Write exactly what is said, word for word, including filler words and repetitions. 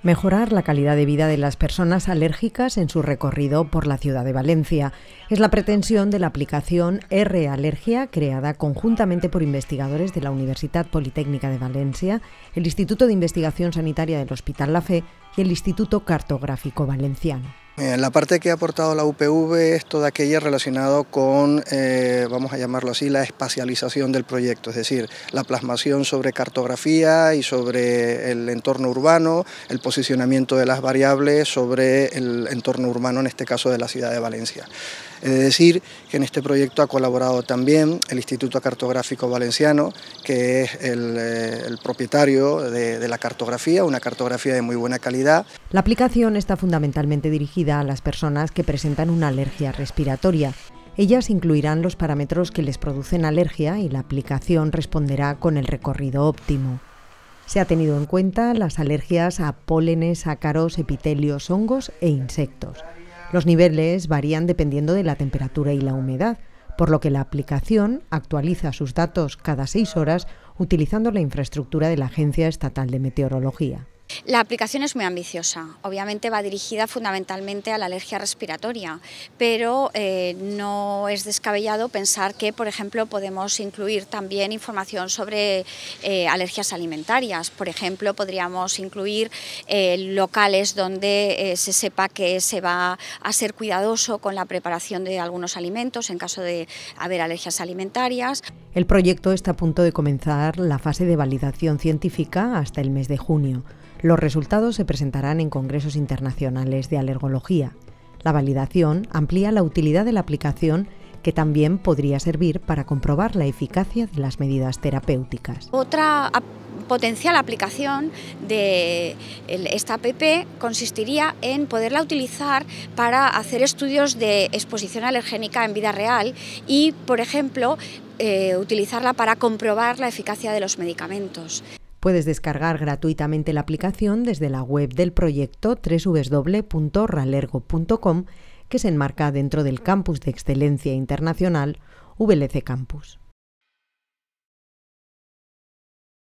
Mejorar la calidad de vida de las personas alérgicas en su recorrido por la ciudad de Valencia. Es la pretensión de la aplicación R Alergia, creada conjuntamente por investigadores de la Universitat Politécnica de Valencia, el Instituto de Investigación Sanitaria del Hospital La Fe y el Instituto Cartográfico Valenciano. La parte que ha aportado la U P V es toda aquella relacionada con, eh, vamos a llamarlo así, la espacialización del proyecto, es decir, la plasmación sobre cartografía y sobre el entorno urbano, el posicionamiento de las variables sobre el entorno urbano, en este caso de la ciudad de Valencia. He de decir que en este proyecto ha colaborado también el Instituto Cartográfico Valenciano, que es el, eh, el propietario de, de la cartografía, una cartografía de muy buena calidad. La aplicación está fundamentalmente dirigida a las personas que presentan una alergia respiratoria. Ellas incluirán los parámetros que les producen alergia y la aplicación responderá con el recorrido óptimo. Se ha tenido en cuenta las alergias a pólenes, ácaros, epitelios, hongos e insectos. Los niveles varían dependiendo de la temperatura y la humedad, por lo que la aplicación actualiza sus datos cada seis horas utilizando la infraestructura de la Agencia Estatal de Meteorología. La aplicación es muy ambiciosa, obviamente va dirigida fundamentalmente a la alergia respiratoria, pero eh, no es descabellado pensar que, por ejemplo, podemos incluir también información sobre eh, alergias alimentarias. Por ejemplo, podríamos incluir eh, locales donde eh, se sepa que se va a ser cuidadoso con la preparación de algunos alimentos en caso de haber alergias alimentarias. El proyecto está a punto de comenzar la fase de validación científica hasta el mes de junio. Los resultados se presentarán en congresos internacionales de alergología. La validación amplía la utilidad de la aplicación, que también podría servir para comprobar la eficacia de las medidas terapéuticas. Otra potencial aplicación de esta app consistiría en poderla utilizar para hacer estudios de exposición alergénica en vida real y, por ejemplo, eh, utilizarla para comprobar la eficacia de los medicamentos. Puedes descargar gratuitamente la aplicación desde la web del proyecto doble u doble u doble u punto ralergo punto com, que se enmarca dentro del Campus de Excelencia Internacional V L C Campus.